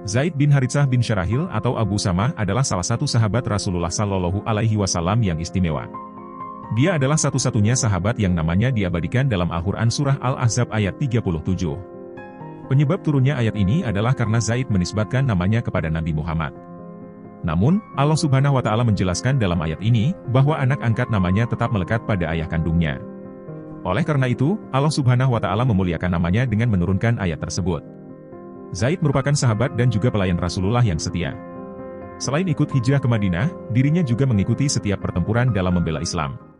Zaid bin Haritsah bin Syarahil atau Abu Samah adalah salah satu sahabat Rasulullah Shallallahu Alaihi Wasallam yang istimewa. Dia adalah satu-satunya sahabat yang namanya diabadikan dalam Al-Quran Surah Al-Ahzab ayat 37. Penyebab turunnya ayat ini adalah karena Zaid menisbatkan namanya kepada Nabi Muhammad. Namun, Allah Subhanahu wa Ta'ala menjelaskan dalam ayat ini bahwa anak angkat namanya tetap melekat pada ayah kandungnya. Oleh karena itu, Allah Subhanahu wa Ta'ala memuliakan namanya dengan menurunkan ayat tersebut. Zaid merupakan sahabat dan juga pelayan Rasulullah yang setia. Selain ikut hijrah ke Madinah, dirinya juga mengikuti setiap pertempuran dalam membela Islam.